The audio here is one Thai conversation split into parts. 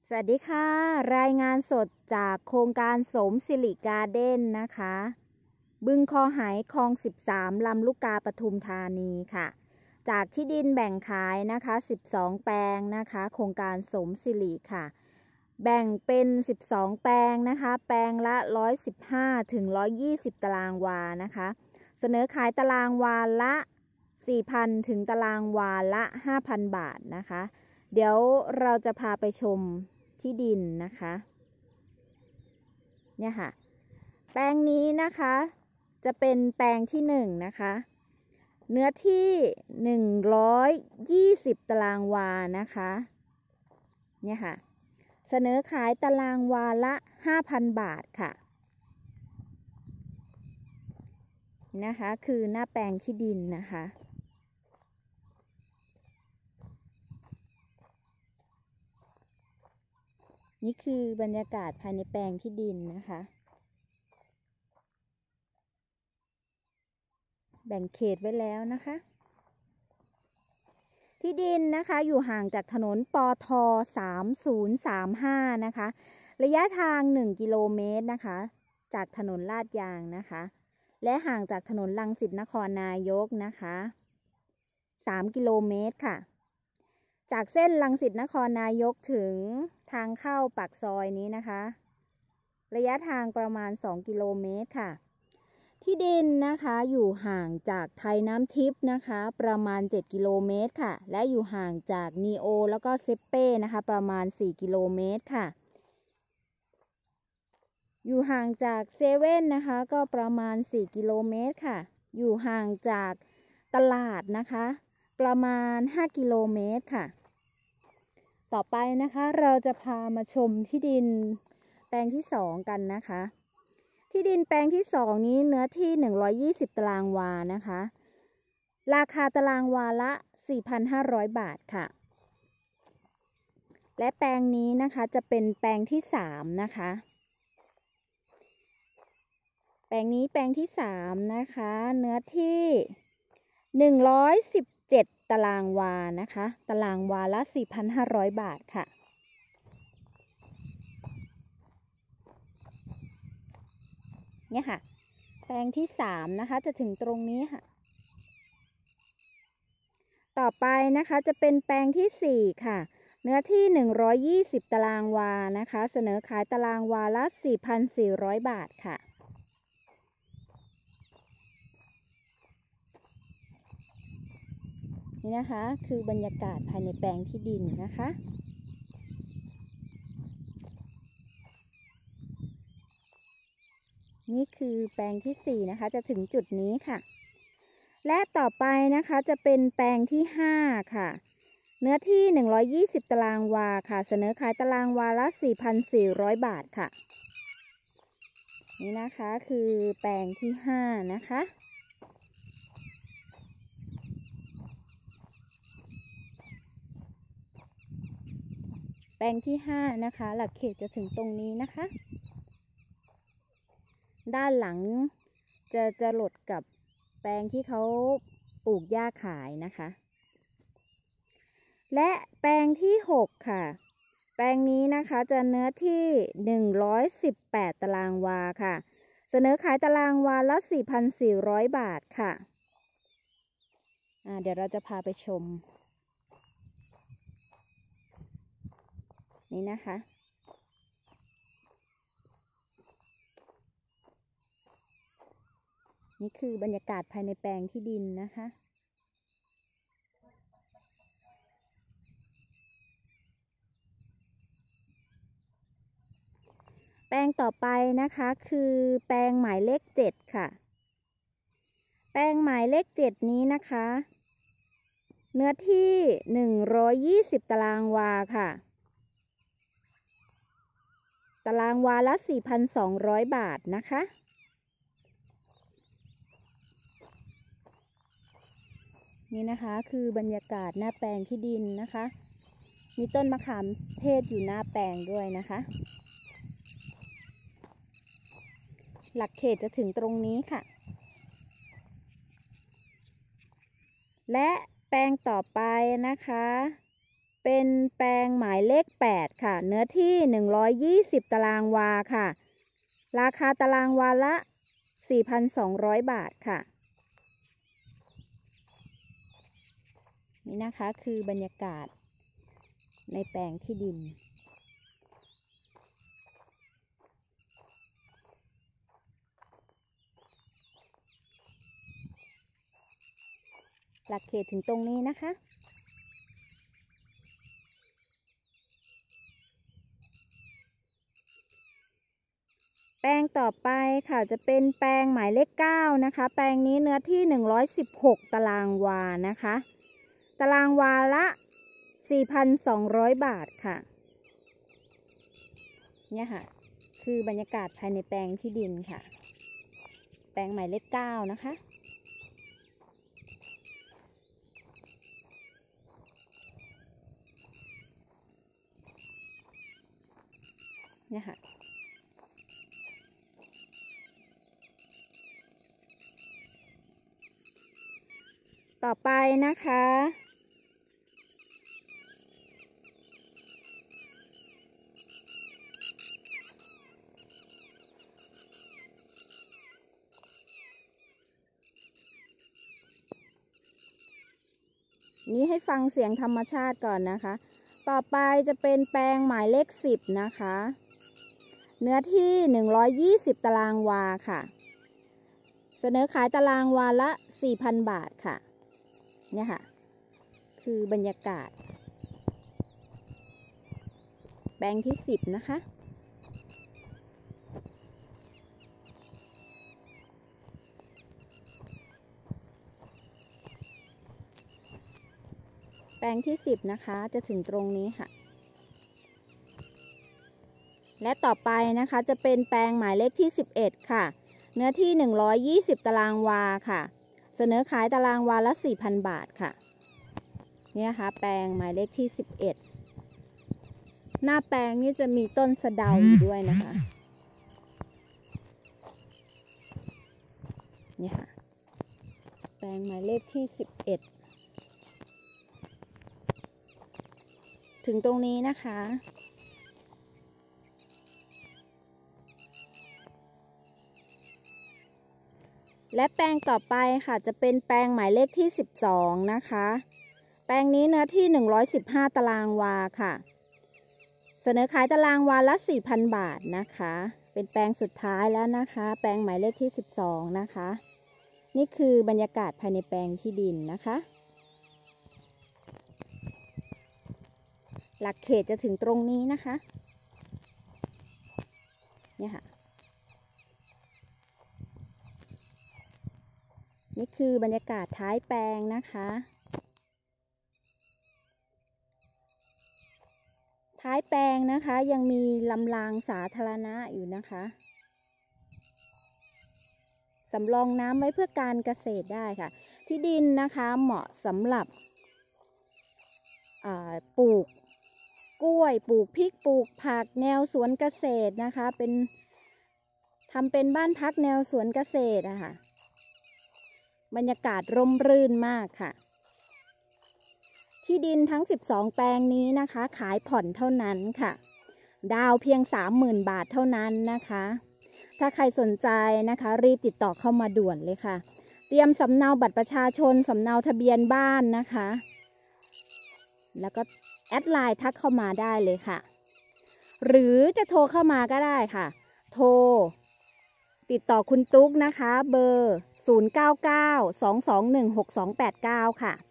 สวัสดีค่ะรายงานสดจากโครงการสมสิริการ์เด้นนะคะบึงคอหายคลอง13ลำลูกกาปทุมธานีค่ะจากที่ดินแบ่งขายนะคะ12แปลงนะคะโครงการสมสิริค่ะแบ่งเป็น12แปลงนะคะแปลงละ115ถึง120ตารางวานะคะเสนอขายตารางวาละ 4,000 ถึงตารางวาละ 5,000 บาทนะคะเดี๋ยวเราจะพาไปชมที่ดินนะคะเนี่ยค่ะแปลงนี้นะคะจะเป็นแปลงที่นะคะเนื้อที่120ตารางวานะคะเนี่ยค่ะเสนอขายตารางวาละ 5,000 บาทค่ะนะคะคือหน้าแปลงที่ดินนะคะนี่คือบรรยากาศภายในแปลงที่ดินนะคะแบ่งเขตไว้แล้วนะคะที่ดินนะคะอยู่ห่างจากถนนปท3035นะคะระยะทาง1กิโลเมตรนะคะจากถนนลาดยางนะคะและห่างจากถนนรังสิตนครนายกนะคะ3กิโลเมตรค่ะจากเส้นรังสิตนครนายกถึงทางเข้าปากซอยนี้นะคะระยะทางประมาณ2กิโลเมตรค่ะที่ดินนะคะอยู่ห่างจากไทยน้ำทิพย์นะคะประมาณ7กิโลเมตรค่ะและอยู่ห่างจากนีโอแล้วก็เซเป้นะคะประมาณ4กิโลเมตรค่ะอยู่ห่างจากเซเว่นนะคะก็ประมาณ4กิโลเมตรค่ะอยู่ห่างจากตลาดนะคะประมาณ5กิโลเมตรค่ะต่อไปนะคะเราจะพามาชมที่ดินแปลงที่2กันนะคะที่ดินแปลงที่2นี้เนื้อที่120ตารางวานะคะราคาตารางวาละ 4,500 บาทค่ะและแปลงนี้นะคะจะเป็นแปลงที่3นะคะแปลงนี้แปลงที่3นะคะเนื้อที่117ตารางวานะคะตารางวาละ 4,500 บาทค่ะเนี่ยค่ะแปลงที่3นะคะจะถึงตรงนี้ค่ะต่อไปนะคะจะเป็นแปลงที่4ค่ะเนื้อที่120ตารางวานะคะเสนอขายตารางวาละ 4,400 บาทค่ะนี่นะคะคือบรรยากาศภายในแปลงที่ดินนะคะนี่คือแปลงที่4นะคะจะถึงจุดนี้ค่ะและต่อไปนะคะจะเป็นแปลงที่5ค่ะเนื้อที่120ตารางวาค่ะเสนอขายตารางวาละ 4,400 บาทค่ะนี่นะคะคือแปลงที่5นะคะแปลงที่5นะคะหลักเขตจะถึงตรงนี้นะคะด้านหลังจะหลดกับแปลงที่เขาปลูกหญ้าขายนะคะและแปลงที่6ค่ะแปลงนี้นะคะจะเนื้อที่118ตารางวาค่ะเสนอขายตารางวาละ 4,400 บาทค่ะเดี๋ยวเราจะพาไปชมนี่นะคะนี่คือบรรยากาศภายในแปลงที่ดินนะคะแปลงต่อไปนะคะคือแปลงหมายเลข7ค่ะแปลงหมายเลข7นี้นะคะเนื้อที่120ตารางวาค่ะตารางวาละ 4,200 บาทนะคะนี่นะคะคือบรรยากาศหน้าแปลงที่ดินนะคะมีต้นมะขามเทศอยู่หน้าแปลงด้วยนะคะหลักเขตจะถึงตรงนี้ค่ะและแปลงต่อไปนะคะเเป็นแปลงหมายเลข8ค่ะเนื้อที่120ตารางวาค่ะราคาตารางวาละ 4,200 บาทค่ะนี่นะคะคือบรรยากาศในแปลงที่ดินหลักเขตถึงตรงนี้นะคะแปลงต่อไปค่ะจะเป็นแปลงหมายเลข9นะคะแปลงนี้เนื้อที่116ตารางวานะคะตารางวาละ 4,200 บาทค่ะเนี่ยค่ะคือบรรยากาศภายในแปลงที่ดินค่ะแปลงหมายเลข9นะคะเนี่ยค่ะต่อไปนะคะนี้ให้ฟังเสียงธรรมชาติก่อนนะคะต่อไปจะเป็นแปลงหมายเลข10นะคะเนื้อที่120ตารางวาค่ะเสนอขายตารางวาละ 4,000 บาทค่ะเนี่ยค่ะคือบรรยากาศแปลงที่10นะคะแปลงที่10นะคะจะถึงตรงนี้ค่ะและต่อไปนะคะจะเป็นแปลงหมายเลขที่11ค่ะเนื้อที่120ตารางวาค่ะเสนอขายตารางวาละ 4,000 บาทค่ะนี่นะคะแปลงหมายเลขที่11หน้าแปลงนี้จะมีต้นสะเดาอยู่ด้วยนะคะนี่ค่ะแปลงหมายเลขที่11ถึงตรงนี้นะคะและแปลงต่อไปค่ะจะเป็นแปลงหมายเลขที่12นะคะแปลงนี้เนื้อที่115ตารางวาค่ะเสนอขายตารางวาละ 4,000 บาทนะคะเป็นแปลงสุดท้ายแล้วนะคะแปลงหมายเลขที่12นะคะนี่คือบรรยากาศภายในแปลงที่ดินนะคะหลักเขตจะถึงตรงนี้นะคะเนี่ยค่ะนี่คือบรรยากาศท้ายแปลงนะคะท้ายแปลงนะคะยังมีลำรางสาธารณะอยู่นะคะสำรองน้ำไว้เพื่อการเกษตรได้ค่ะที่ดินนะคะเหมาะสำหรับปลูกกล้วยปลูกพริกปลูกผักแนวสวนเกษตรนะคะทำเป็นบ้านพักแนวสวนเกษตรอะค่ะบรรยากาศร่มรื่นมากค่ะที่ดินทั้ง12แปลงนี้นะคะขายผ่อนเท่านั้นค่ะดาวเพียง 30,000 บาทเท่านั้นนะคะถ้าใครสนใจนะคะรีบติดต่อเข้ามาด่วนเลยค่ะเตรียมสำเนาบัตรประชาชนสำเนาทะเบียนบ้านนะคะแล้วก็แอดไลน์ทักเข้ามาได้เลยค่ะหรือจะโทรเข้ามาก็ได้ค่ะโทรติดต่อคุณตุ๊กนะคะเบอร์0992216289ค่ะ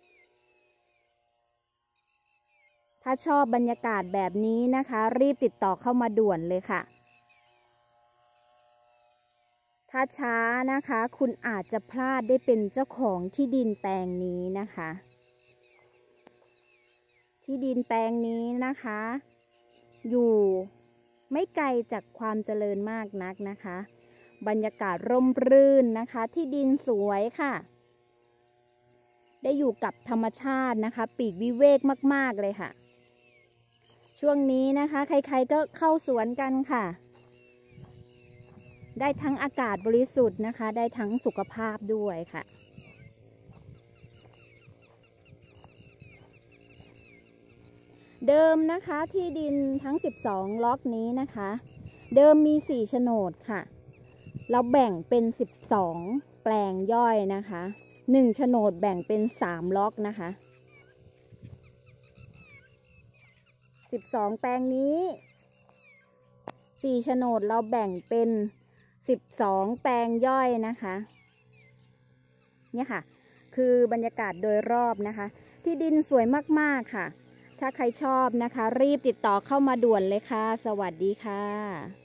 ถ้าชอบบรรยากาศแบบนี้นะคะรีบติดต่อเข้ามาด่วนเลยค่ะถ้าช้านะคะคุณอาจจะพลาดได้เป็นเจ้าของที่ดินแปลงนี้นะคะที่ดินแปลงนี้นะคะอยู่ไม่ไกลจากความเจริญมากนักนะคะบรรยากาศร่มรื่นนะคะที่ดินสวยค่ะได้อยู่กับธรรมชาตินะคะปีกวิเวกมากๆเลยค่ะช่วงนี้นะคะใครๆก็เข้าสวนกันค่ะได้ทั้งอากาศบริสุทธิ์นะคะได้ทั้งสุขภาพด้วยค่ะเดิมนะคะที่ดินทั้ง12ล็อกนี้นะคะเดิมมี4โฉนดค่ะเราแบ่งเป็น12แปลงย่อยนะคะ1โฉนดแบ่งเป็น3ล็อกนะคะ12แปลงนี้4โฉนดเราแบ่งเป็น12แปลงย่อยนะคะเนี่ยค่ะคือบรรยากาศโดยรอบนะคะที่ดินสวยมากๆค่ะถ้าใครชอบนะคะรีบติดต่อเข้ามาด่วนเลยค่ะสวัสดีค่ะ